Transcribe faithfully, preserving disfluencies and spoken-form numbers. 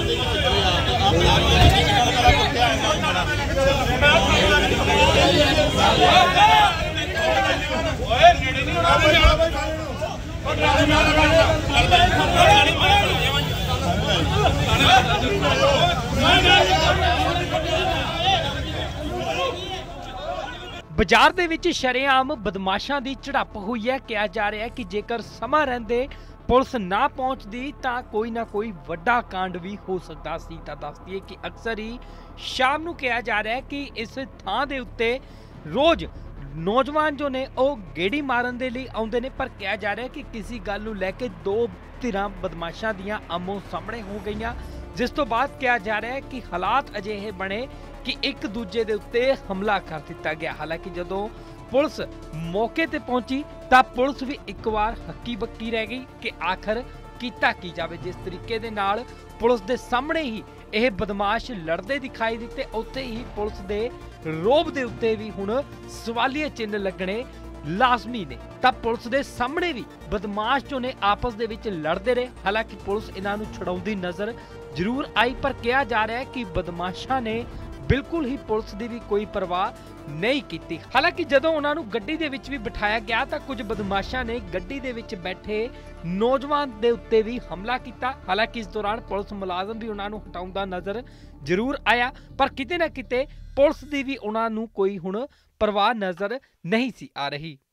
ਬਾਜ਼ਾਰ ਦੇ ਵਿੱਚ ਸ਼ਰੇਆਮ ਬਦਮਾਸ਼ਾਂ ਦੀ ਝੜਪ ਹੋਈ ਹੈ। ਕਿਹਾ ਜਾ ਰਿਹਾ ਹੈ ਕਿ ਜੇਕਰ ਸਮਾਂ ਰਹਿੰਦੇ ਪੁਲਿਸ ਨਾ ਪਹੁੰਚਦੀ ਤਾਂ ਕੋਈ ਨਾ ਕੋਈ ਵੱਡਾ ਕਾਂਡ ਵੀ ਹੋ ਸਕਦਾ ਸੀ। ਤਾਂ ਦੱਸ ਦਈਏ ਕਿ ਅਕਸਰ ਹੀ ਸ਼ਾਮ ਨੂੰ ਕਿਹਾ ਜਾ ਰਿਹਾ ਹੈ ਕਿ ਇਸ ਥਾਂ ਦੇ ਉੱਤੇ ਰੋਜ਼ ਨੌਜਵਾਨ ਜੋ ਨੇ ਉਹ ਗੇੜੀ ਮਾਰਨ ਦੇ ਲਈ ਆਉਂਦੇ ਨੇ, ਪਰ ਕਿਹਾ ਜਾ ਰਿਹਾ ਹੈ ਕਿ ਕਿਸੇ ਗੱਲ ਨੂੰ ਲੈ ਕੇ ਦੋ ਧਿਰਾਂ ਬਦਮਾਸ਼ਾਂ ਦੀਆਂ ਆਮੋ ਸਾਹਮਣੇ ਹੋ ਗਈਆਂ, ਜਿਸ ਤੋਂ ਬਾਅਦ ਕਿਹਾ ਜਾ ਰਿਹਾ ਹੈ ਕਿ ਹਾਲਾਤ ਅਜਿਹੇ ਬਣੇ ਕਿ ਇੱਕ ਦੂਜੇ ਦੇ ਉੱਤੇ ਹਮਲਾ ਕਰ ਦਿੱਤਾ ਗਿਆ। ਹਾਲਾਂਕਿ ਜਦੋਂ ਪੁਲਿਸ ਮੌਕੇ ਤੇ ਪਹੁੰਚੀ ਤਾਂ ਪੁਲਿਸ ਵੀ ਇੱਕ ਵਾਰ ਹੱਕੀ ਬੱਕੀ ਰਹਿ ਗਈ ਕਿ ਆਖਰ ਕੀਤਾ ਕੀ ਜਾਵੇ। ਜਿਸ ਤਰੀਕੇ ਦੇ ਨਾਲ ਪੁਲਿਸ ਦੇ ਸਾਹਮਣੇ ਹੀ ਇਹ ਬਦਮਾਸ਼ ਲੜਦੇ ਦਿਖਾਈ ਦਿੱਤੇ, ਉੱਥੇ ਹੀ ਪੁਲਿਸ ਦੇ ਰੋਬ ਦੇ ਉੱਤੇ ਵੀ ਹੁਣ ਸਵਾਲੀਆ ਚਿੰਨ੍ਹ ਲੱਗਣੇ ਲਾਜ਼ਮੀ ਨੇ। ਤਾਂ ਪੁਲਿਸ ਦੇ ਸਾਹਮਣੇ ਵੀ ਬਦਮਾਸ਼ ਜੋ ਨੇ ਆਪਸ ਦੇ ਵਿੱਚ ਲੜਦੇ ਰਹੇ। ਹਾਲਾਂਕਿ ਪੁਲਿਸ ਇਹਨਾਂ ਨੂੰ ਛਡਾਉਂਦੀ ਨਜ਼ਰ ਜ਼ਰੂਰ ਆਈ, ਪਰ ਕਿਹਾ ਜਾ ਰਿਹਾ ਹੈ ਕਿ ਬਦਮਾਸ਼ਾਂ ਨੇ ਬਿਲਕੁਲ ਹੀ ਪੁਲਿਸ ਦੀ ਵੀ ਕੋਈ ਪਰਵਾਹ ਨਹੀਂ ਕੀਤੀ। ਹਾਲਾਂਕਿ ਜਦੋਂ ਉਹਨਾਂ ਨੂੰ ਗੱਡੀ ਦੇ ਵਿੱਚ ਵੀ ਬਿਠਾਇਆ ਗਿਆ ਤਾਂ ਕੁਝ ਬਦਮਾਸ਼ਾਂ ਨੇ ਗੱਡੀ ਦੇ ਵਿੱਚ ਬੈਠੇ ਨੌਜਵਾਨ ਦੇ ਉੱਤੇ ਵੀ ਹਮਲਾ ਕੀਤਾ। ਹਾਲਾਂਕਿ ਇਸ ਦੌਰਾਨ ਪੁਲਿਸ ਮੁਲਾਜ਼ਮ ਵੀ ਉਹਨਾਂ ਨੂੰ ਹਟਾਉਂਦਾ ਨਜ਼ਰ ਜ਼ਰੂਰ ਆਇਆ, ਪਰ ਕਿਤੇ ਨਾ ਕਿਤੇ ਪੁਲਿਸ ਦੀ ਵੀ ਉਹਨਾਂ ਨੂੰ ਕੋਈ ਹੁਣ ਪਰਵਾਹ ਨਜ਼ਰ ਨਹੀਂ ਸੀ ਆ ਰਹੀ।